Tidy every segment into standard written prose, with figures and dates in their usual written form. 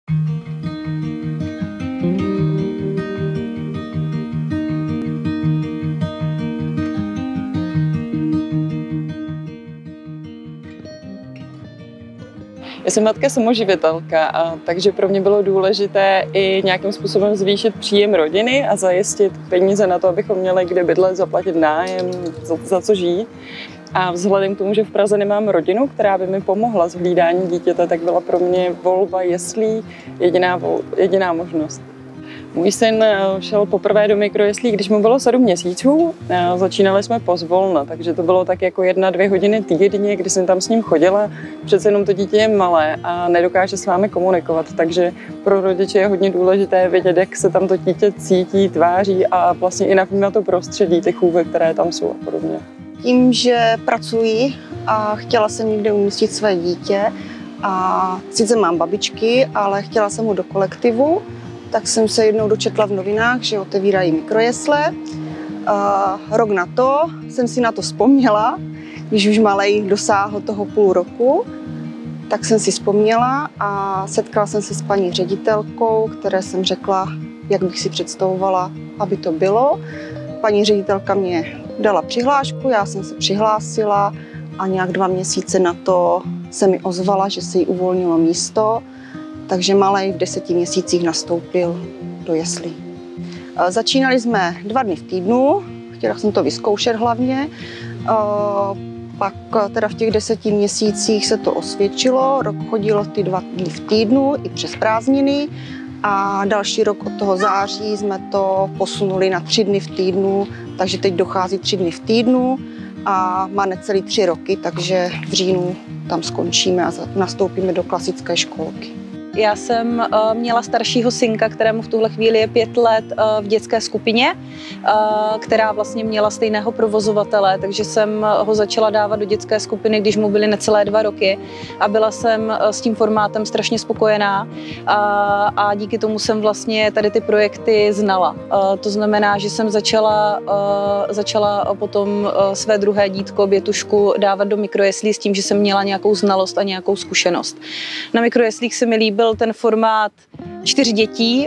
Já jsem matka samoživitelka, takže pro mě bylo důležité i nějakým způsobem zvýšit příjem rodiny a zajistit peníze na to, abychom měli kde bydlet, zaplatit nájem, za co žít. A vzhledem k tomu, že v Praze nemám rodinu, která by mi pomohla s hlídáním dítěte, tak byla pro mě volba jeslí jediná možnost. Můj syn šel poprvé do mikrojeslí, když mu bylo 7 měsíců. Začínali jsme pozvolna, takže to bylo tak jako 1-2 hodiny týdně, kdy jsem tam s ním chodila. Přece jenom to dítě je malé a nedokáže s vámi komunikovat, takže pro rodiče je hodně důležité vědět, jak se tam to dítě cítí, tváří a vlastně i navnímat to prostředí, ty chůvy, které tam jsou a podobně. Tím, že pracuji a chtěla jsem někde umístit své dítě a sice mám babičky, ale chtěla jsem ho do kolektivu, tak jsem se jednou dočetla v novinách, že otevírají mikrojesle. Rok na to jsem si na to vzpomněla, když už malej dosáhl toho půl roku, tak jsem si vzpomněla a setkala jsem se s paní ředitelkou, které jsem řekla, jak bych si představovala, aby to bylo. Paní ředitelka mě dala přihlášku, já jsem se přihlásila a nějak 2 měsíce na to se mi ozvala, že se jí uvolnilo místo, takže malej v 10 měsících nastoupil do jeslí. Začínali jsme 2 dny v týdnu, chtěla jsem to vyzkoušet hlavně, pak teda v těch 10 měsících se to osvědčilo, rok chodilo ty 2 dny v týdnu i přes prázdniny a další rok od toho září jsme to posunuli na 3 dny v týdnu, takže teď dochází 3 dny v týdnu a má necelý 3 roky, takže v říjnu tam skončíme a nastoupíme do klasické školky. Já jsem měla staršího synka, kterému v tuhle chvíli je 5 let, v dětské skupině, která vlastně měla stejného provozovatele, takže jsem ho začala dávat do dětské skupiny, když mu byly necelé 2 roky a byla jsem s tím formátem strašně spokojená a díky tomu jsem vlastně tady ty projekty znala. To znamená, že jsem začala potom své druhé dítko, Bětušku, dávat do mikrojeslí s tím, že jsem měla nějakou znalost a nějakou zkušenost. Na mikrojeslích se mi líbil ten formát 4 dětí,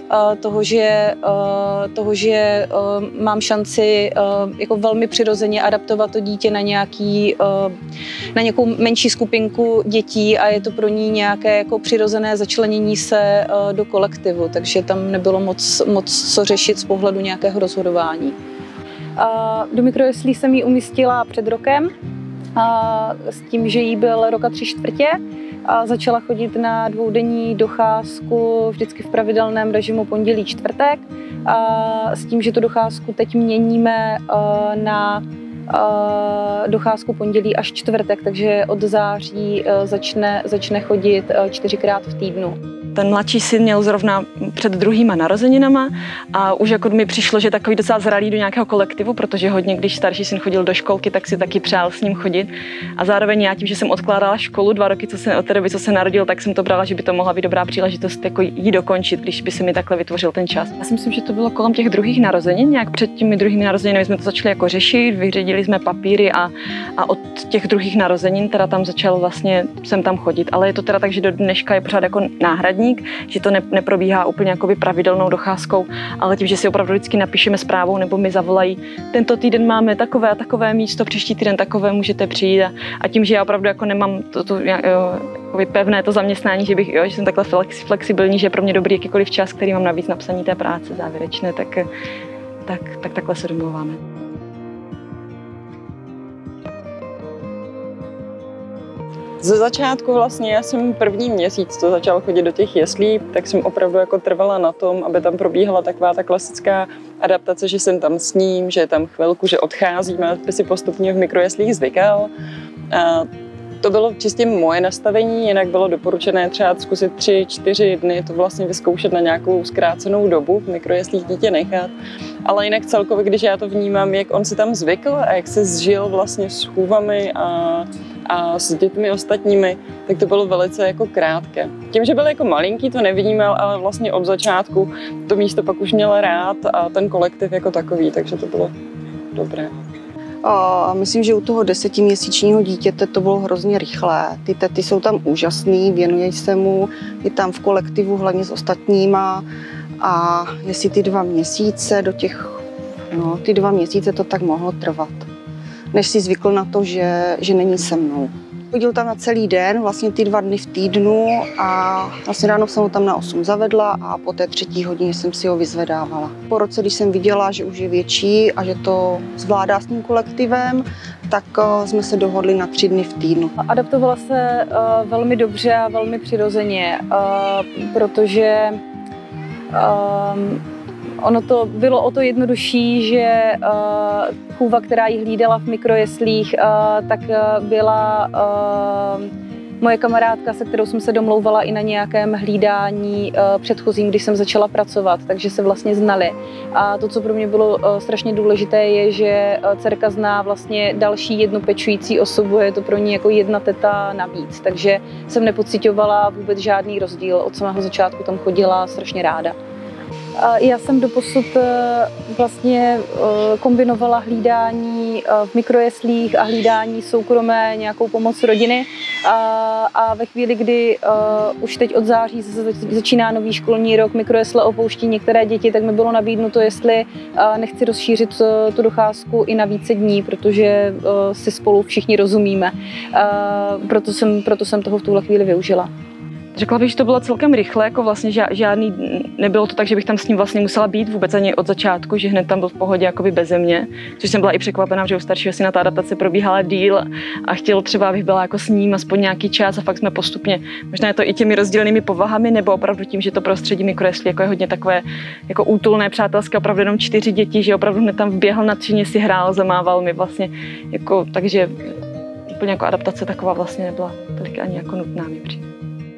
toho, že mám šanci jako velmi přirozeně adaptovat to dítě na nějakou menší skupinku dětí a je to pro ní nějaké jako přirozené začlenění se do kolektivu, takže tam nebylo moc co řešit z pohledu nějakého rozhodování. Do mikrojeslí jsem ji umístila před rokem s tím, že jí byl rok a 3/4. A začala chodit na 2denní docházku vždycky v pravidelném režimu pondělí, čtvrtek. A s tím, že tu docházku teď měníme na docházku pondělí až čtvrtek, takže od září začne chodit 4krát v týdnu. Ten mladší syn měl zrovna před 2. narozeninama a už jako mi přišlo, že takový docela zralý do nějakého kolektivu, protože hodně, když starší syn chodil do školky, tak si taky přál s ním chodit. A zároveň já tím, že jsem odkládala školu 2 roky, od té doby, co se narodil, tak jsem to brala, že by to mohla být dobrá příležitost jako jí dokončit, když by se mi takhle vytvořil ten čas. Já si myslím, že to bylo kolem těch 2. narozenin, nějak před těmi 2. narozeninami jsme to začali jako řešit, vyřídili jsme papíry a od těch 2. narozenin teda tam začal vlastně sem tam chodit, ale je to teda tak, že do dneška je pořád jako náhradní, že to neprobíhá úplně jakoby pravidelnou docházkou, ale tím, že si opravdu vždycky napíšeme zprávou nebo mi zavolají, tento týden máme takové a takové místo, příští týden takové můžete přijít a tím, že já opravdu jako nemám to pevné to zaměstnání, že jsem takhle flexibilní, že je pro mě dobrý jakýkoliv čas, který mám navíc na psaní té práce závěrečné, tak takhle se domluváme. Ze začátku vlastně já jsem 1. měsíc, co začal chodit do těch jeslí, tak jsem opravdu jako trvala na tom, aby tam probíhala taková ta klasická adaptace, že jsem tam s ním, že je tam chvilku, že odcházíme, aby si postupně v mikrojeslích zvykal. To bylo čistě moje nastavení, jinak bylo doporučené třeba zkusit 3-4 dny to vlastně vyzkoušet na nějakou zkrácenou dobu, v mikrojeslích dítě nechat. Ale jinak celkově, když já to vnímám, jak on si tam zvykl a jak se zžil vlastně s chůvami a s dětmi ostatními, tak to bylo velice jako krátké. Tím, že byl jako malinký, to nevnímal, ale vlastně od začátku to místo pak už měl rád a ten kolektiv jako takový, takže to bylo dobré. Myslím, že u toho 10měsíčního dítěte to bylo hrozně rychlé. Ty tety jsou tam úžasný, věnují se mu, je tam v kolektivu hlavně s ostatníma. A jestli ty 2 měsíce ty 2 měsíce to tak mohlo trvat, než si zvykl na to, že není se mnou. Chodil tam na celý den, vlastně ty 2 dny v týdnu a vlastně ráno jsem ho tam na 8 zavedla a po té 3. hodině jsem si ho vyzvedávala. Po roce, když jsem viděla, že už je větší a že to zvládá s tím kolektivem, tak jsme se dohodli na 3 dny v týdnu. Adaptovala se velmi dobře a velmi přirozeně, protože ono to bylo o to jednodušší, že chůva, která ji hlídala v mikrojeslích, tak byla moje kamarádka, se kterou jsem se domlouvala i na nějakém hlídání předchozím, když jsem začala pracovat, takže se vlastně znali. A to, co pro mě bylo strašně důležité, je, že dcerka zná vlastně další jednu pečující osobu, je to pro ní jako jedna teta navíc, takže jsem nepociťovala vůbec žádný rozdíl, od samého začátku tam chodila strašně ráda. Já jsem doposud vlastně kombinovala hlídání v mikrojeslích a hlídání soukromé, nějakou pomoc rodiny. A ve chvíli, kdy už teď od září začíná nový školní rok, mikrojesle opouští některé děti, tak mi bylo nabídnuto, jestli nechci rozšířit tu docházku i na více dní, protože si spolu všichni rozumíme. Proto jsem toho v tuhle chvíli využila. Řekla bych, že to bylo celkem rychle, jako vlastně žádný, nebylo to tak, že bych tam s ním vlastně musela být vůbec ani od začátku, že hned tam byl v pohodě jakoby beze mě, což jsem byla i překvapená, že u staršího syna ta adaptace probíhala díl a chtěl třeba, abych byla jako s ním aspoň nějaký čas a fakt jsme postupně, možná je to i těmi rozdílnými povahami, nebo opravdu tím, že to prostředí mikrojeslí jako je hodně takové jako útulné, přátelské, opravdu jenom 4 děti, že opravdu hned tam vběhl nadšeně, si hrál, zamával mi vlastně, jako, takže úplně jako adaptace taková vlastně nebyla tolik ani jako nutná mi přijde.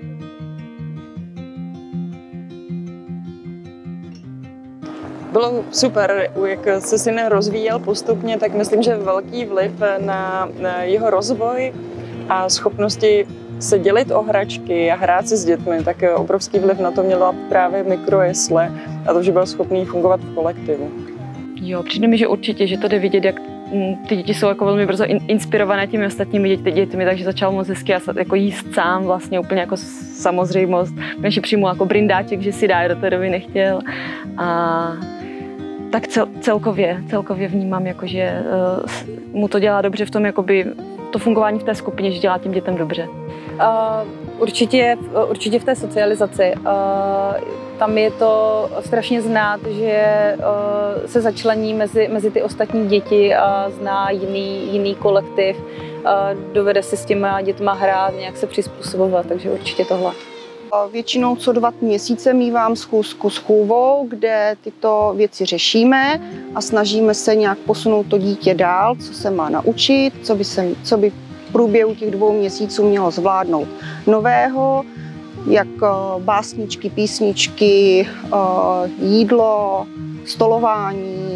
Bylo super, jak se syn rozvíjel postupně, tak myslím, že velký vliv na jeho rozvoj a schopnosti se dělit o hračky a hrát si s dětmi, tak obrovský vliv na to měla právě mikrojesle a to, že byl schopný fungovat v kolektivu. Jo, přijde mi, že určitě, že to jde vidět, jak ty děti jsou jako velmi brzo inspirované těmi ostatními dětmi, takže začal moc hezky jako jíst sám vlastně úplně jako samozřejmost. Než přijmu jako brindáček, že si dá, do té doby nechtěl. A tak celkově vnímám, jako, že mu to dělá dobře v tom, jakoby, to fungování v té skupině, že dělá těm dětem dobře. Určitě v té socializaci. Tam je to strašně znát, že se začlení mezi ty ostatní děti a zná jiný kolektiv. Dovede si s těma dětma hrát, nějak se přizpůsobovat, takže určitě tohle. Většinou co 2 měsíce mívám schůzku s chůvou, kde tyto věci řešíme a snažíme se nějak posunout to dítě dál, co se má naučit, co by v průběhu těch 2 měsíců mělo zvládnout nového, jak básničky, písničky, jídlo, stolování.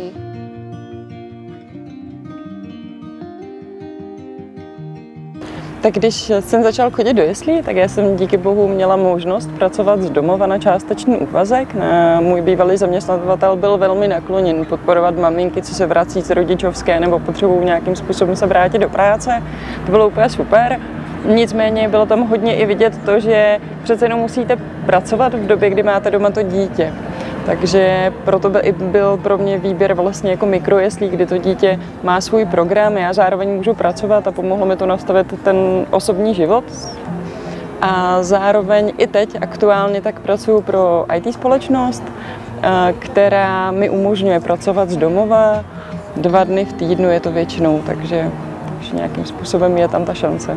Tak když jsem začal chodit do jeslí, tak já jsem díky bohu měla možnost pracovat z domova na částečný úvazek. Můj bývalý zaměstnavatel byl velmi nakloněn podporovat maminky, co se vrací z rodičovské nebo potřebují nějakým způsobem se vrátit do práce. To bylo úplně super. Nicméně bylo tam hodně i vidět to, že přece jenom musíte pracovat v době, kdy máte doma to dítě. Takže proto byl pro mě výběr vlastně jako mikrojeslí, kdy to dítě má svůj program, já zároveň můžu pracovat a pomohlo mi to nastavit ten osobní život. A zároveň i teď aktuálně tak pracuji pro IT společnost, která mi umožňuje pracovat z domova 2 dny v týdnu, je to většinou, takže nějakým způsobem je tam ta šance.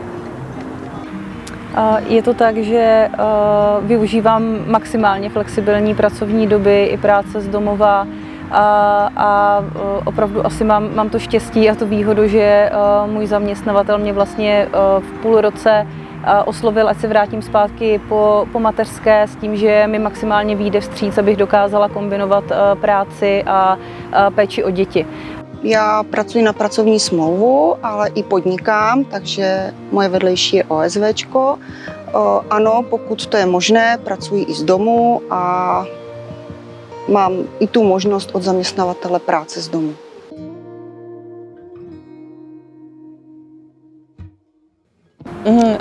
Je to tak, že využívám maximálně flexibilní pracovní doby i práce z domova a opravdu asi mám to štěstí a tu výhodu, že můj zaměstnavatel mě vlastně v půl roce oslovil, ať se vrátím zpátky po mateřské s tím, že mi maximálně vyjde vstříc, abych dokázala kombinovat práci a péči o děti. Já pracuji na pracovní smlouvu, ale i podnikám, takže moje vedlejší je OSVčko. Ano, pokud to je možné, pracuji i z domu a mám i tu možnost od zaměstnavatele práce z domu.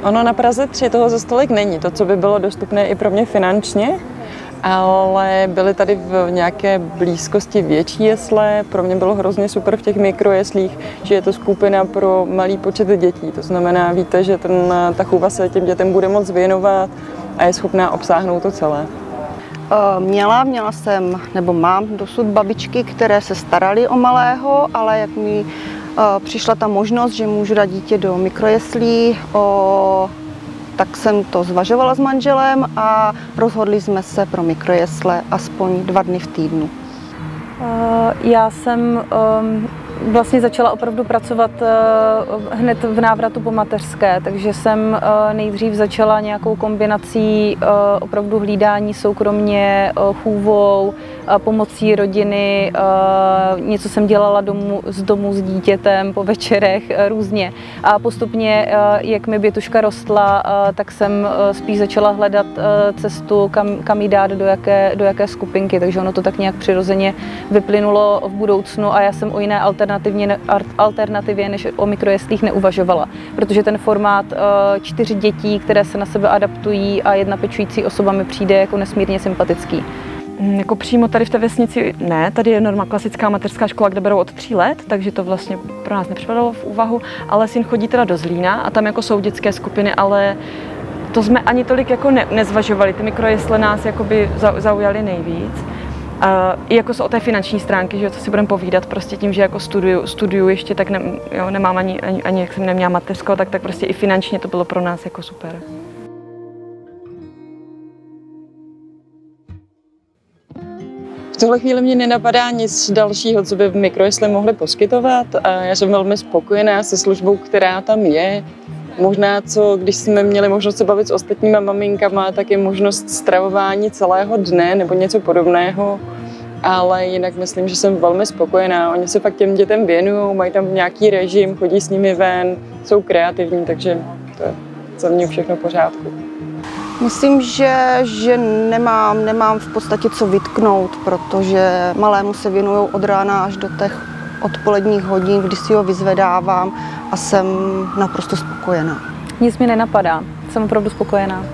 Ono na Praze 3 toho za stolik není, to, co by bylo dostupné i pro mě finančně, ale byly tady v nějaké blízkosti větší jesle. Pro mě bylo hrozně super v těch mikrojeslích, že je to skupina pro malý počet dětí. To znamená, víte, že ta chůva se těm dětem bude moc věnovat a je schopná obsáhnout to celé. Měla jsem, nebo mám dosud babičky, které se staraly o malého, ale jak mi přišla ta možnost, že můžu dát dítě do mikrojeslí, tak jsem to zvažovala s manželem a rozhodli jsme se pro mikrojesle aspoň 2 dny v týdnu. Já jsem vlastně začala opravdu pracovat hned v návratu po mateřské, takže jsem nejdřív začala nějakou kombinací opravdu hlídání soukromně, chůvou, pomocí rodiny, něco jsem dělala z domu s dítětem po večerech různě. A postupně, jak mi Bětuška rostla, tak jsem spíš začala hledat cestu, kam ji dát, do jaké skupinky, takže ono to tak nějak přirozeně vyplynulo v budoucnu a já jsem o jiné alternativě než o mikrojeslích neuvažovala, protože ten formát 4 dětí, které se na sebe adaptují a 1 pečující osoba mi přijde jako nesmírně sympatický. Jako přímo tady v té vesnici ne, tady je norma klasická mateřská škola, kde berou od 3 let, takže to vlastně pro nás nepřipadalo v úvahu, ale syn chodí teda do Zlína a tam jako jsou dětské skupiny, ale to jsme ani tolik jako nezvažovali, ty mikrojesle nás jakoby zaujaly nejvíc. I jako o té finanční stránky, že co si budeme povídat, prostě tím, že jako studuju ještě, tak nemám ani jak jsem neměla mateřskou, tak prostě i finančně to bylo pro nás jako super. V tuhle chvíli mě nenapadá nic dalšího, co by mikrojesle mohly poskytovat. Já jsem velmi spokojená se službou, která tam je. Možná, když jsme měli možnost se bavit s ostatníma maminkama, tak je možnost stravování celého dne nebo něco podobného. Ale jinak myslím, že jsem velmi spokojená. Oni se fakt těm dětem věnují, mají tam nějaký režim, chodí s nimi ven, jsou kreativní, takže to je za mě všechno v pořádku. Myslím, že nemám v podstatě co vytknout, protože malému se věnují od rána až do těch odpoledních hodin, kdy si ho vyzvedávám a jsem naprosto spokojená. Nic mi nenapadá, jsem opravdu spokojená.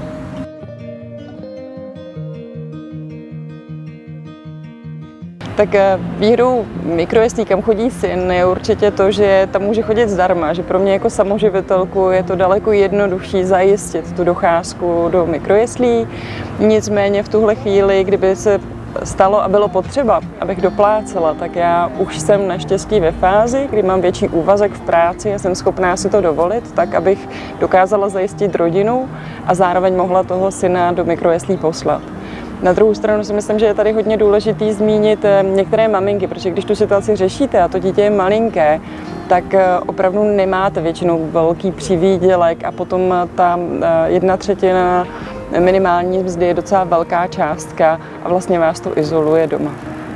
Tak výhodou mikrojeslí, kam chodí syn, je určitě to, že tam může chodit zdarma, že pro mě jako samoživitelku je to daleko jednodušší zajistit tu docházku do mikrojeslí. Nicméně v tuhle chvíli, kdyby se stalo a bylo potřeba, abych doplácela, tak já už jsem naštěstí ve fázi, kdy mám větší úvazek v práci a jsem schopná si to dovolit, tak abych dokázala zajistit rodinu a zároveň mohla toho syna do mikrojeslí poslat. Na druhou stranu si myslím, že je tady hodně důležitý zmínit některé maminky, protože když tu situaci řešíte a to dítě je malinké, tak opravdu nemáte většinou velký přivýdělek a potom ta 1/3 minimální mzdy je docela velká částka a vlastně vás to izoluje doma.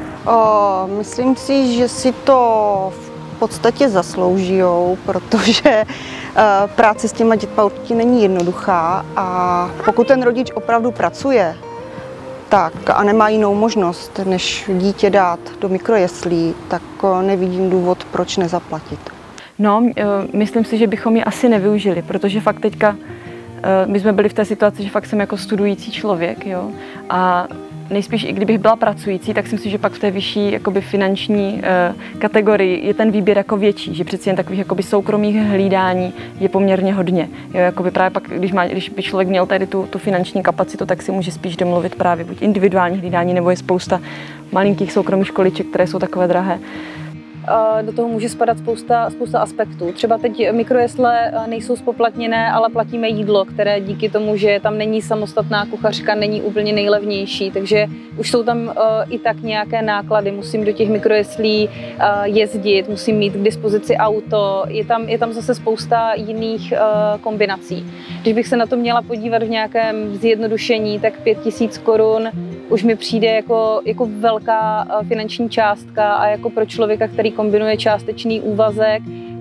Myslím si, že si to v podstatě zasloužijou, protože práce s těma dětma určitě není jednoduchá a pokud ten rodič opravdu pracuje, tak a nemá jinou možnost, než dítě dát do mikrojeslí, tak nevidím důvod, proč nezaplatit. No, myslím si, že bychom ji asi nevyužili, protože fakt teďka my jsme byli v té situaci, že fakt jsem jako studující člověk, jo, a nejspíš i kdybych byla pracující, tak si myslím, že pak v té vyšší jakoby finanční kategorii je ten výběr jako větší, že přeci jen takových jakoby soukromých hlídání je poměrně hodně. Jo, jakoby právě pak, když by člověk měl tady tu finanční kapacitu, tak si může spíš domluvit právě buď individuální hlídání, nebo je spousta malinkých soukromých školiček, které jsou takové drahé. Do toho může spadat spousta aspektů. Třeba teď mikrojesle nejsou spoplatněné, ale platíme jídlo, které díky tomu, že tam není samostatná kuchařka, není úplně nejlevnější, takže už jsou tam i tak nějaké náklady. Musím do těch mikrojeslí jezdit, musím mít k dispozici auto, je tam zase spousta jiných kombinací. Když bych se na to měla podívat v nějakém zjednodušení, tak 5 000 korun už mi přijde jako velká finanční částka a jako pro člověka, který kombinuje částečný úvazek,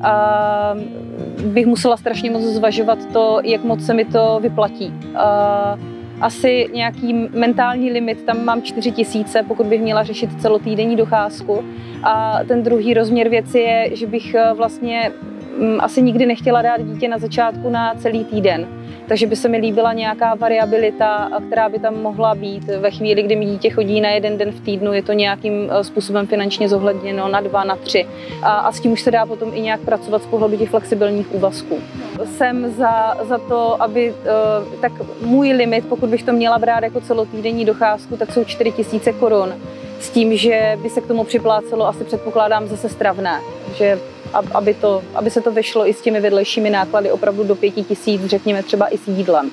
bych musela strašně moc zvažovat to, jak moc se mi to vyplatí. Asi nějaký mentální limit, tam mám 4 000, pokud bych měla řešit celotýdenní docházku. A ten druhý rozměr věci je, že bych vlastně asi nikdy nechtěla dát dítě na začátku na celý týden. Takže by se mi líbila nějaká variabilita, která by tam mohla být. Ve chvíli, kdy mi dítě chodí na 1 den v týdnu, je to nějakým způsobem finančně zohledněno na 2, na 3. A s tím už se dá potom i nějak pracovat z pohledu těch flexibilních úvazků. Jsem za to, aby tak můj limit, pokud bych to měla brát jako celotýdenní docházku, tak jsou 4 000 korun. S tím, že by se k tomu připlácelo, asi předpokládám zase stravné. Že aby se to vyšlo i s těmi vedlejšími náklady opravdu do 5 000, řekněme třeba i s jídlem.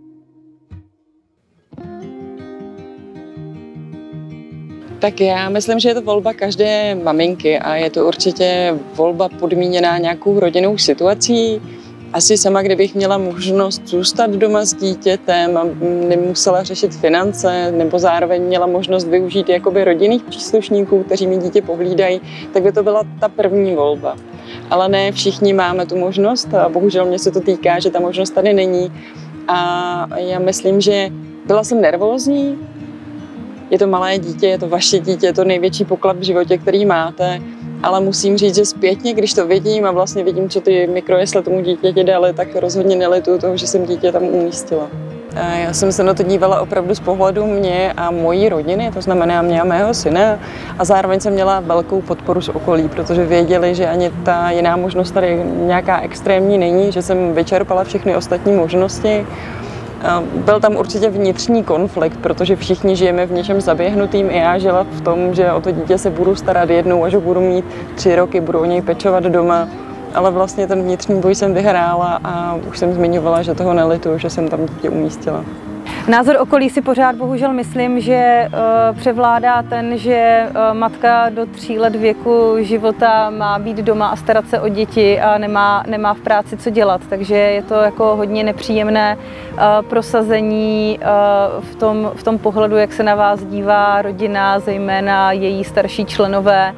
Tak já myslím, že je to volba každé maminky a je to určitě volba podmíněná nějakou rodinnou situací. Asi sama, kdybych měla možnost zůstat doma s dítětem a nemusela řešit finance, nebo zároveň měla možnost využít jakoby rodinných příslušníků, kteří mi dítě pohlídají, tak by to byla ta první volba. Ale ne všichni máme tu možnost a bohužel mě se to týká, že ta možnost tady není. A já myslím, že byla jsem nervózní. Je to malé dítě, je to vaše dítě, je to největší poklad v životě, který máte. Ale musím říct, že zpětně, když to vidím a vlastně vidím, co ty mikrojesle tomu dítěti dali, tak rozhodně nelituju toho, že jsem dítě tam umístila. Já jsem se na to dívala opravdu z pohledu mě a mojí rodiny, to znamená mě a mého syna. A zároveň jsem měla velkou podporu z okolí, protože věděli, že ani ta jiná možnost tady nějaká extrémní není, že jsem vyčerpala všechny ostatní možnosti. Byl tam určitě vnitřní konflikt, protože všichni žijeme v něčem zaběhnutým. I já žila v tom, že o to dítě se budu starat jednou, až ho budu mít 3 roky, budu o něj pečovat doma. Ale vlastně ten vnitřní boj jsem vyhrála a už jsem zmiňovala, že toho nelituju, že jsem tam dítě umístila. Názor okolí si pořád bohužel myslím, že převládá ten, že matka do 3 let věku života má být doma a starat se o děti a nemá v práci co dělat. Takže je to jako hodně nepříjemné prosazení v tom pohledu, jak se na vás dívá rodina, zejména její starší členové,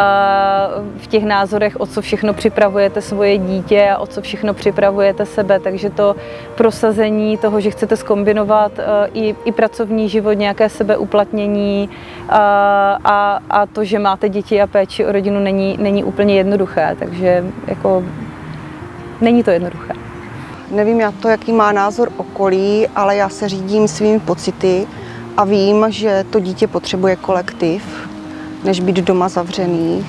v těch názorech, o co všechno připravujete svoje dítě a o co všechno připravujete sebe. Takže to prosazení toho, že chcete zkombinovat i pracovní život, nějaké sebeuplatnění a to, že máte děti a péči o rodinu, není úplně jednoduché. Takže jako není to jednoduché. Nevím já to, jaký má názor okolí, ale já se řídím svými pocity a vím, že to dítě potřebuje kolektiv, než být doma zavřený.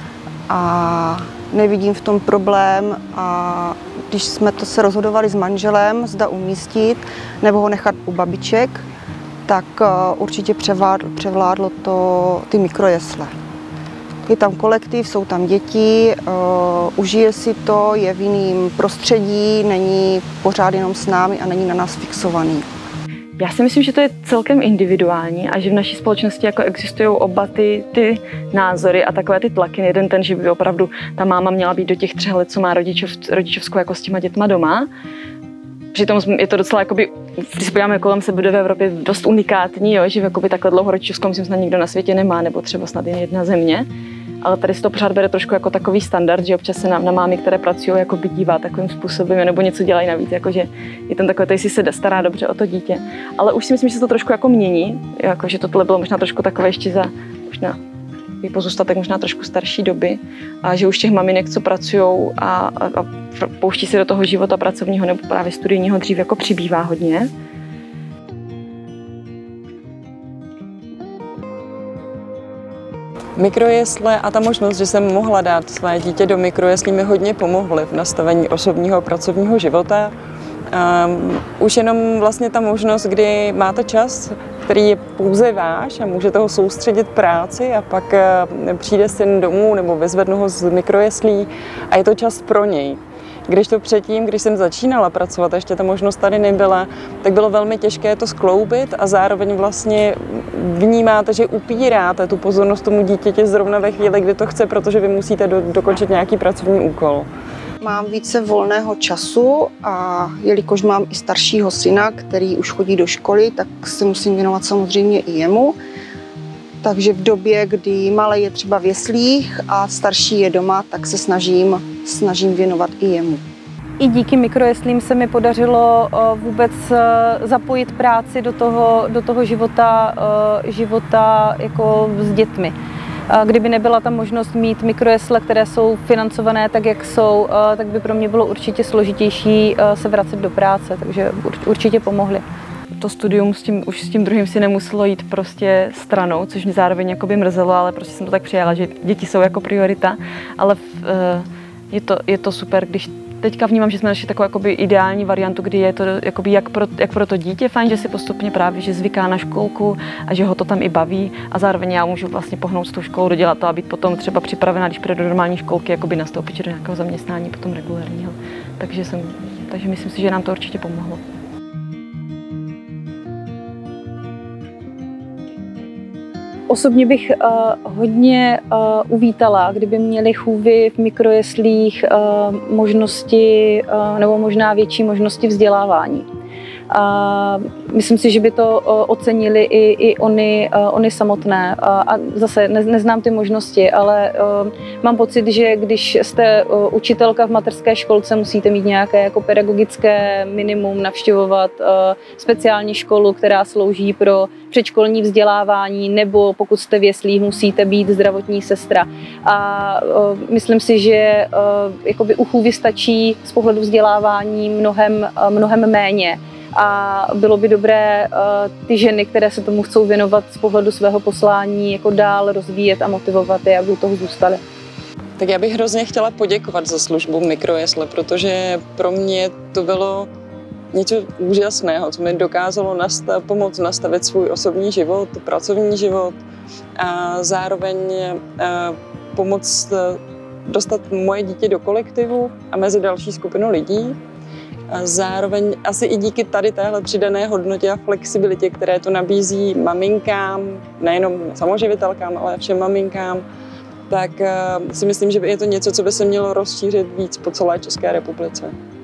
A nevidím v tom problém. A když jsme to se rozhodovali s manželem, zda umístit nebo ho nechat u babiček, tak určitě převládlo ty mikrojesle. Je tam kolektiv, jsou tam děti, užije si to, je v jiném prostředí, není pořád jenom s námi a není na nás fixovaný. Já si myslím, že to je celkem individuální a že v naší společnosti jako existují oba ty názory a takové ty tlaky. Jeden ten, že by opravdu ta máma měla být do těch 3 let, co má rodičovskou jako s těma dětma doma. Přitom je to docela, jakoby, když se podíváme kolem sebe v Evropě, dost unikátní, jo, že jakoby takhle dlouho rodičovskou, myslím, snad nikdo na světě nemá, nebo třeba snad jen jedna země. Ale tady se to pořád bere trošku jako takový standard, že občas se na mámy, které pracují, jako by dívá takovým způsobem, nebo něco dělají navíc, jakože je tam takové, jestli se stará dobře o to dítě. Ale už si myslím, že se to trošku jako mění, jako, že tohle bylo možná trošku takové ještě za možná pozůstatek možná trošku starší doby a že už těch maminek, co pracují a pouští se do toho života pracovního nebo právě studijního dřív, jako přibývá hodně. Mikrojesle a ta možnost, že jsem mohla dát své dítě do mikrojeslí, mi hodně pomohly v nastavení osobního a pracovního života. Už jenom vlastně ta možnost, kdy máte čas, který je pouze váš a můžete ho soustředit práci a pak přijde syn domů nebo vyzvednu ho z mikrojeslí a je to čas pro něj. Když to předtím, když jsem začínala pracovat, ještě ta možnost tady nebyla, tak bylo velmi těžké to skloubit a zároveň vlastně vnímáte, že upíráte tu pozornost tomu dítěti zrovna ve chvíli, kdy to chce, protože vy musíte dokončit nějaký pracovní úkol. Mám více volného času a jelikož mám i staršího syna, který už chodí do školy, tak se musím věnovat samozřejmě i jemu. Takže v době, kdy malý je třeba v jeslích a starší je doma, tak se snažím věnovat i jemu. I díky mikrojeslím se mi podařilo vůbec zapojit práci do toho života jako s dětmi. Kdyby nebyla ta možnost mít mikrojesle, které jsou financované tak, jak jsou, tak by pro mě bylo určitě složitější se vracet do práce, takže určitě pomohly. To studium už s tím druhým si nemuselo jít prostě stranou, což mě zároveň jakoby mrzelo, ale prostě jsem to tak přijala, že děti jsou jako priorita, ale je to super, když teďka vnímám, že jsme našli takovou jakoby ideální variantu, kdy je to jakoby jak pro to dítě fajn, že si postupně právě že zvyká na školku a že ho to tam i baví a zároveň já můžu vlastně pohnout s tou školou, dodělat to a být potom třeba připravená, když přijde do normální školky, jakoby nastoupit do nějakého zaměstnání potom regulérního. Takže myslím si, že nám to určitě pomohlo. Osobně bych hodně uvítala, kdyby měli chůvy v mikrojeslích možnosti nebo možná větší možnosti vzdělávání. Myslím si, že by to ocenili i oni samotné. A zase neznám ty možnosti, ale mám pocit, že když jste učitelka v mateřské školce, musíte mít nějaké jako pedagogické minimum, navštěvovat speciální školu, která slouží pro předškolní vzdělávání, nebo pokud jste v jeslích, musíte být zdravotní sestra. A myslím si, že jakoby u chůvy stačí z pohledu vzdělávání mnohem méně. A bylo by dobré ty ženy, které se tomu chcou věnovat z pohledu svého poslání, jako dál rozvíjet a motivovat je, aby u toho zůstaly. Tak já bych hrozně chtěla poděkovat za službu mikrojesle, protože pro mě to bylo něco úžasného, co mi dokázalo pomoct nastavit svůj osobní život, pracovní život a zároveň pomoct dostat moje dítě do kolektivu a mezi další skupinu lidí. A zároveň asi i díky tady téhle přidané hodnotě a flexibilitě, které to nabízí maminkám, nejenom samoživitelkám, ale všem maminkám, tak si myslím, že je to něco, co by se mělo rozšířit víc po celé České republice.